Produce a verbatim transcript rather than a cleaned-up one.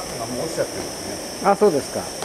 あ、もう落ちちゃってるんですね。 あ、そうですか。